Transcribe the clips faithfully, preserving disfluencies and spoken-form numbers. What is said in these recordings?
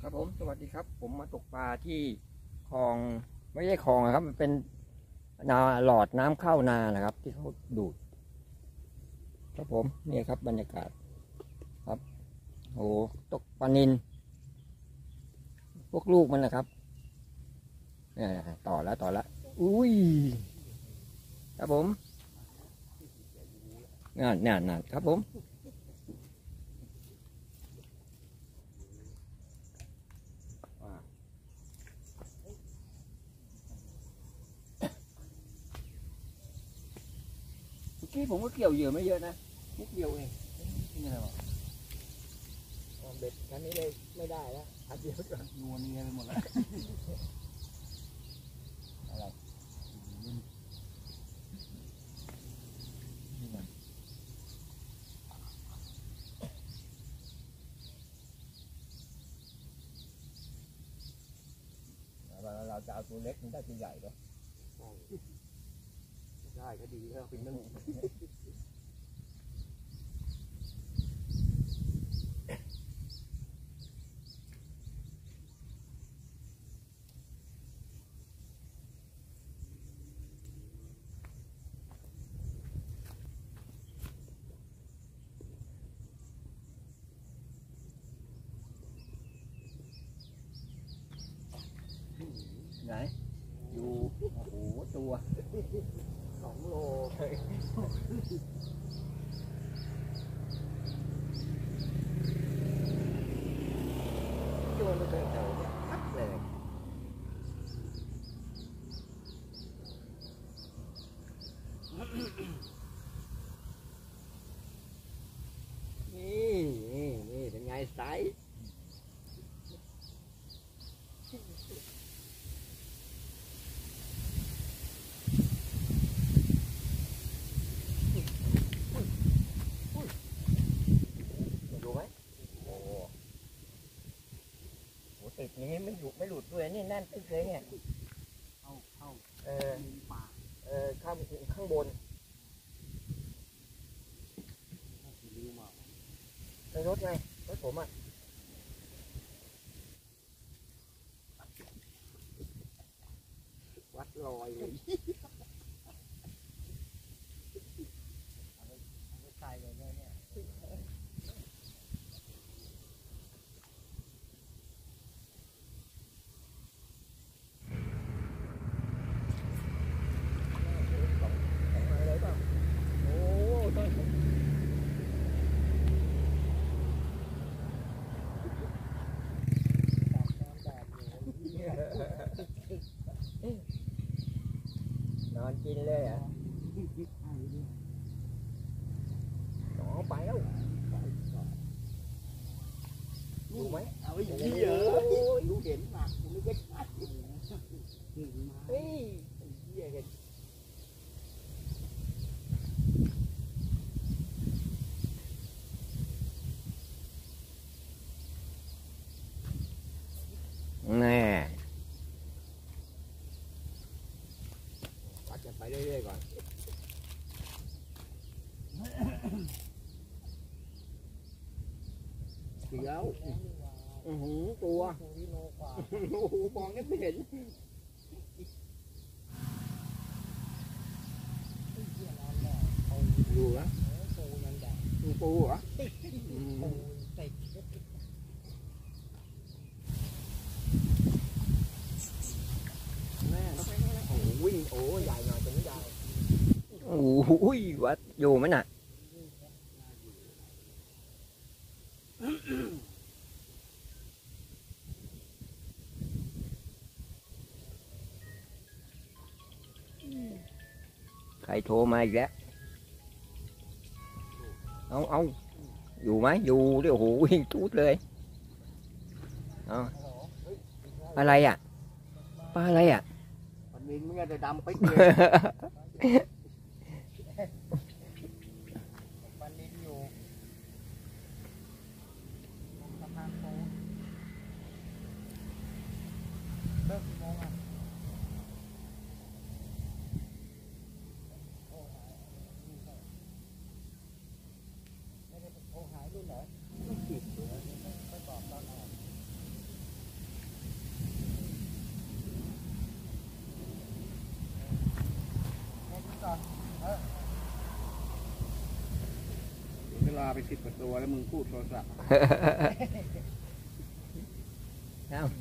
ครับผมสวัสดีครับผมมาตกปลาที่คลองไม่ใช่คลองนะครับมันเป็นนาหลอดน้ำเข้านานะครับที่เขาดูดครับผมนี่ครับบรรยากาศครับโอ้ตกปลานิลพวกลูกมันนะครับเนี่ยต่อแล้วต่อแล้วอุ้ยครับผมงานงานงานครับผมที่ผมก็เกี่ยวเหยื่อไม่เยอะนะนิดเดียวเองนี่อะไรวะเบ็ดคันนี้เลยไม่ได้แล้วพัดเดียวก่อนนัวเนียไปหมดแล้วอะไรเราจะเอาตัวเล็กมันได้ตัวใหญ่ด้วยได้ก็ดีแล้วเป็นนึ่งไหนอยู่โอ้โหตัวสองโลตัวมันเจ๋อเนี่ยพักเลยนี่นี่นี่เป็นไงไซส์ติดนี้ไม่หลุดไม่หลุดด้วยนี่แน่นตึ๊กเลยเนี่ยเข้าเข้าเออปากเออข้ามข้างบนในรถไงรถผมอ่ะวัดลอยเลยไม่ใส่เลยเนี่ยนอนกินเลยอ่ะต่อไปแล้วรู้ไหมเอาไว้อย่างนี้เหรอรู้เห็นหนักไม่ได้เฮ้ยเหี้ยเห็นแน่ปัดกันไปเรื่อยๆก่อนถึงแล้วอือหือตัวโอ้โหมองไม่เห็นดูนะปูปูเหรอแม่โอ้วิ่งโอ้ใหญ่หน่อยตรงนี้ใหญ่โอ้ยวัดอยู่ไหมน่ะใครโทรมาอีกแล้วเอาเอาอยู่ไหมอยู่เดี๋ยวโหวิ่งตูดเลยเอาอะไรอ่ะปลาอะไรอ่ะปลานิลมันจะดำปิ๊กเลยปลานิลอยู่สะพานโค้งเลิกกี่โมงอ่ะโอ้หายรุ่นไหนไม่ติดเลยไม่ตอบตอนออกลาไปสิบกว่าตัวแล้วมึงพูดโทรศัพท์เอ้า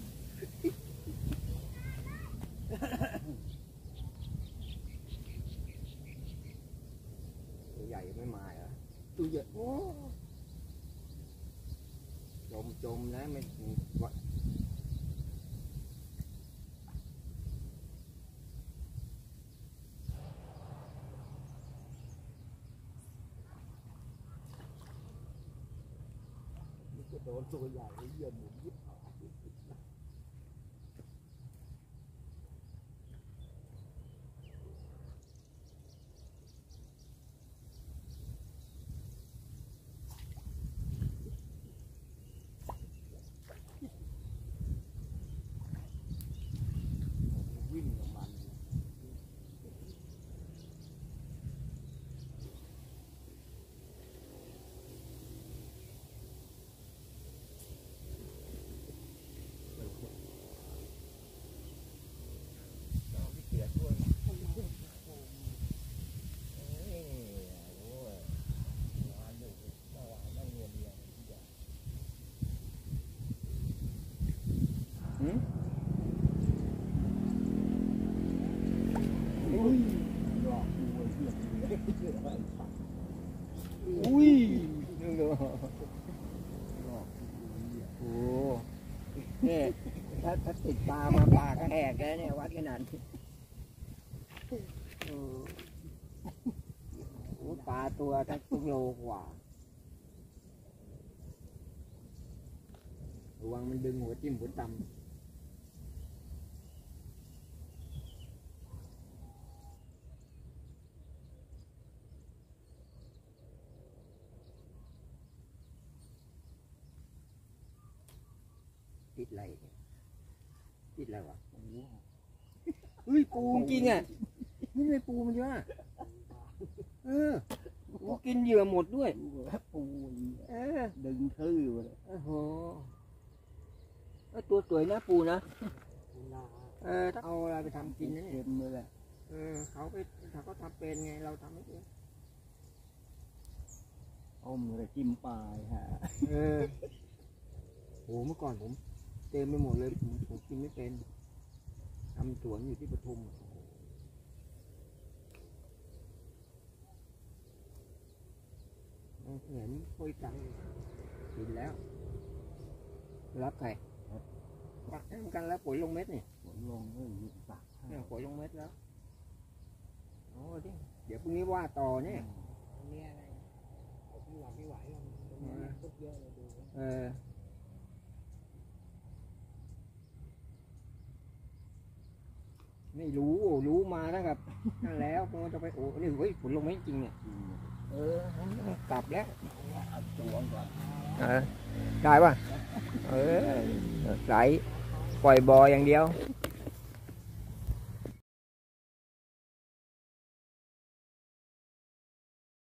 ตัวใหญ่ไม่มาเหรอตัวใหญ่โอ้จมจมนะไม่วัดโดนตัวใหญ่เยี่ยมหมุนยิบวิ่งกับมันอุ้ยโอ้เนี่ยถ้าถ้าติดปลามาปลาก็แหกแล้วเนี่ยวัดขนาดโอ้ปลาตัวทั้งโลกว่าระวังมันดึงหัวจิ้มหัวตำติดอะไรติดอะไรวะเฮ้ยปูจริงอ่ะนี่เลยปูมันเยอะเออปูกินเหยื่อหมดด้วยปูเออดึงทื่อเลยโอ้โหตัวสวยนะปูนะเออถ้าเอาอะไรไปทำกินนั่นเองเลยแหละเออเขาไปเขาก็ทำเป็นไงเราทำไม่เป็นเอามือไปจิ้มปลายฮะเออโหเมื่อก่อนผมเต็มไปหมดเลยผมผมกินไม่เป็นทำสวนอยู่ที่ปทุมเห็นคุยกันกินแล้วรับใครปักกันแล้วปุ๋ยลงเม็ดนี่ปุ๋ยลงเลยปักเนี่ยปุ๋ยลงเม็ดแล้วโอ้ดิเดี๋ยวพรุ่งนี้ว่าต่อเนี่ยนี่อะไรไม่ไหวไม่ไหวตรงนี้ทุกเยอะเลยดูเออไม่รู้รู้มาแล้วครับนั่นแล้วมันจะไปโอ้นี่เฮ้ยผลลงไม่จริงเนี่ยเออกลับแล้วตัวก่อนเออได้ป่ะเออไหลปล่อยบออย่างเดียว